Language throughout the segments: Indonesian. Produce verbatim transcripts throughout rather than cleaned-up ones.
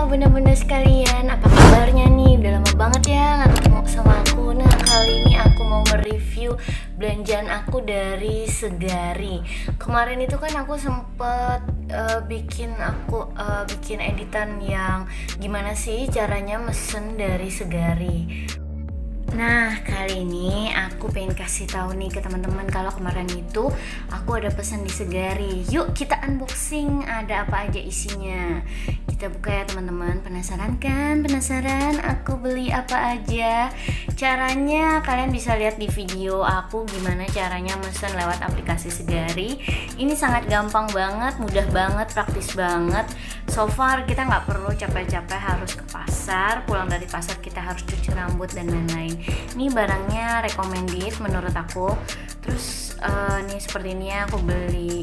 bunda-bunda sekalian, apa kabarnya nih? Udah lama banget ya nggak ketemu sama aku. Nah, kali ini aku mau mereview belanjaan aku dari Segari. Kemarin itu kan aku sempet uh, bikin aku uh, bikin editan yang gimana sih caranya mesen dari Segari. Nah, kali ini aku pengen kasih tahu nih ke teman-teman kalau kemarin itu aku ada pesan di Segari. Yuk kita unboxing, ada apa aja isinya. Kita buka ya teman-teman. Penasaran kan? Penasaran aku beli apa aja? Caranya kalian bisa lihat di video aku gimana caranya mesen lewat aplikasi Segari. Ini sangat gampang banget, mudah banget, praktis banget. So far kita nggak perlu capek-capek harus ke pasar. Pulang dari pasar kita harus cuci rambut dan lain-lain. Ini barangnya recommended menurut aku. Terus uh, nih seperti ini ya, aku beli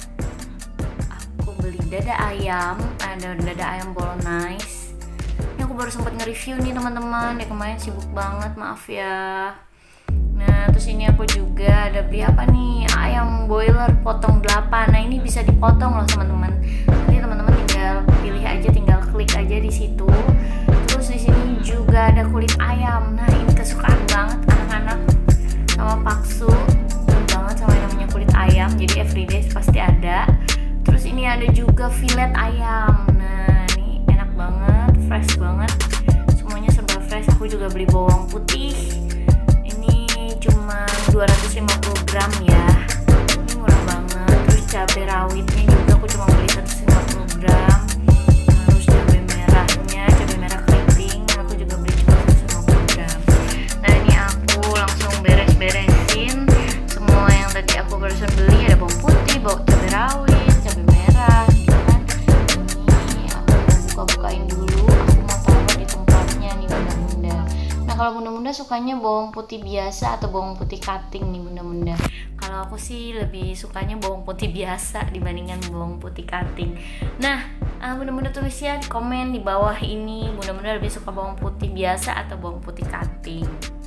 aku beli dada ayam, ada dada ayam bolognese. Ini aku baru sempat nge-review nih teman-teman. Ya kemarin sibuk banget, maaf ya. Nah, terus ini aku juga ada beli apa nih? Ayam boiler potong delapan. Nah, ini bisa dipotong loh teman-teman. Nanti teman-teman tinggal pilih aja, tinggal klik aja di situ. Terus di sini juga ada kulit ayam. Nah, ini kesukaan banget anak-anak sama Paksu. Suka banget sama yang namanya kulit ayam. Jadi everyday pasti ada. Terus ini ada juga fillet ayam. Nah, ini enak banget, fresh banget. Semuanya serba fresh. Aku juga beli bawang putih. Ini cuma dua ratus lima puluh gram ya. Ini murah banget. Terus cabai rawitnya juga aku cuma beli seratus lima puluh gram. Terus cabai merahnya, cabai merah keriting aku juga beli cuma seratus lima puluh gram. Nah, ini aku langsung beres-beresin semua yang tadi aku barusan beli. Ada bawang putih, bawang cabai rawit, cabai merah gitu kan. Ini aku mau buka-bukain dulu. Aku mau taruh di tempatnya nih bunda-bunda. Nah, kalau bunda-bunda sukanya bawang putih biasa atau bawang putih cutting nih bunda-bunda? Kalau aku sih lebih sukanya bawang putih biasa dibandingkan bawang putih cutting. Nah, uh, bunda-bunda tulis ya di komen di bawah ini, bunda-bunda lebih suka bawang putih biasa atau bawang putih cutting.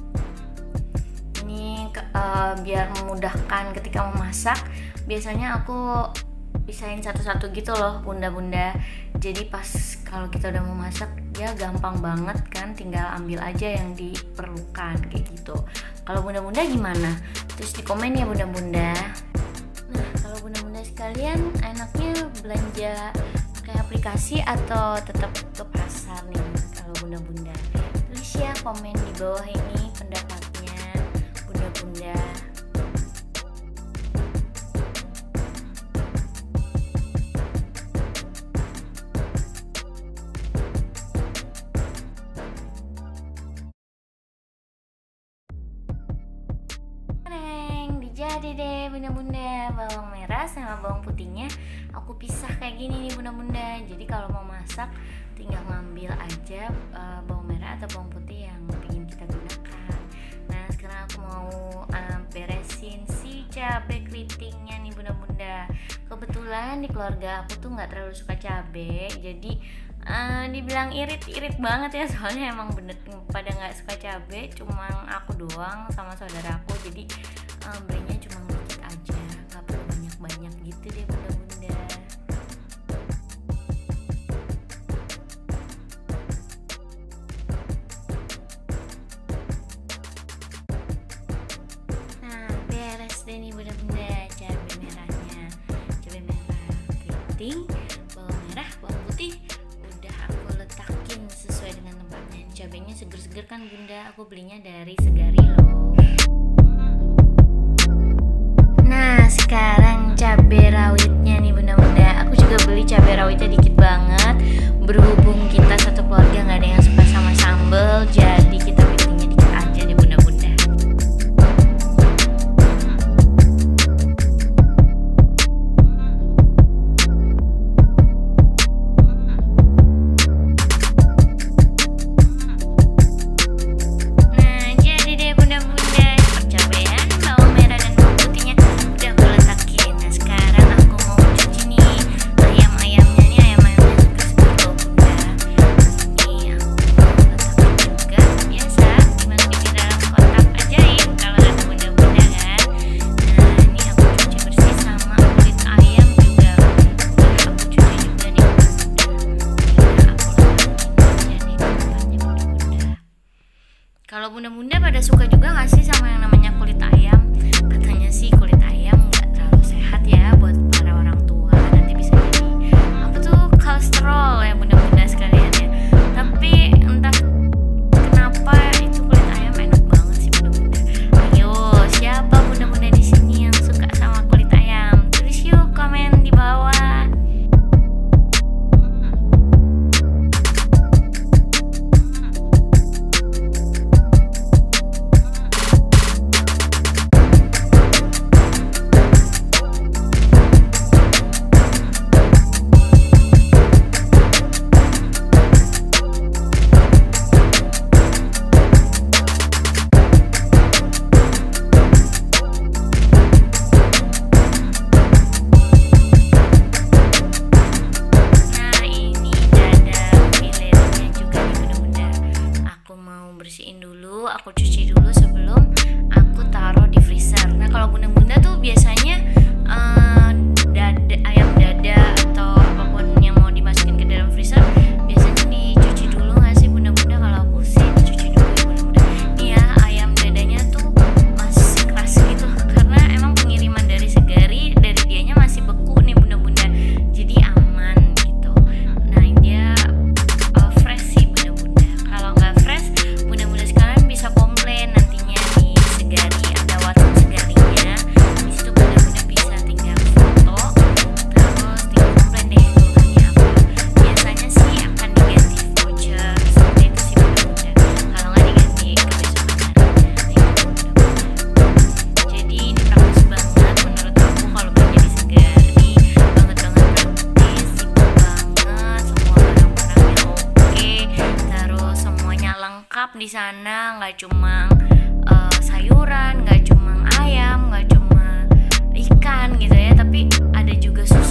Ini uh, biar memudahkan ketika memasak. Biasanya aku pisahin satu-satu gitu loh bunda-bunda. Jadi pas kalau kita udah mau masak ya gampang banget kan, tinggal ambil aja yang diperlukan kayak gitu. Kalau bunda-bunda gimana? Terus di komen ya bunda-bunda. Nah, kalau bunda-bunda sekalian enaknya belanja pakai aplikasi atau tetap ke pasar nih kalau bunda-bunda? Tulis ya komen di bawah ini pendapatnya bunda-bunda. Jadi deh bunda-bunda, bawang merah sama bawang putihnya aku pisah kayak gini nih bunda-bunda. Jadi kalau mau masak tinggal ngambil aja uh, bawang merah atau bawang putih yang ingin kita gunakan. Nah, sekarang aku mau uh, beresin si cabai keritingnya nih bunda-bunda. Kebetulan di keluarga aku tuh nggak terlalu suka cabai, jadi uh, dibilang irit-irit banget ya, soalnya emang bener pada nggak suka cabai, cuma aku doang sama saudara aku. Jadi uh, belinya cuma dikit aja, nggak perlu banyak-banyak gitu deh bunda-bunda. Nah, beres deh nih bunda-bunda cabai merahnya, cabai merah keriting, bawang merah, bawang putih udah aku letakin sesuai dengan tempatnya. Cabainya seger-seger kan bunda, aku belinya dari Segari loh. Nah, sekarang cabai rawitnya nih bunda-bunda. Aku juga beli cabai rawitnya dikit banget. Berhubung kita satu keluarga nggak ada yang suka sama sambal, jadi kita pilihnya dikit aja deh bunda-bunda. Nah, jadi deh bunda-bunda, percabean bawang merah dan bawang putihnya udah aku letakin. Nah, sekarang aku mau cuci nih ayam-ayamnya nih, ayam-ayamnya seger-seger loh bunda. di sana, nggak cuma uh, sayuran, nggak cuma ayam, nggak cuma ikan gitu ya, tapi ada juga susu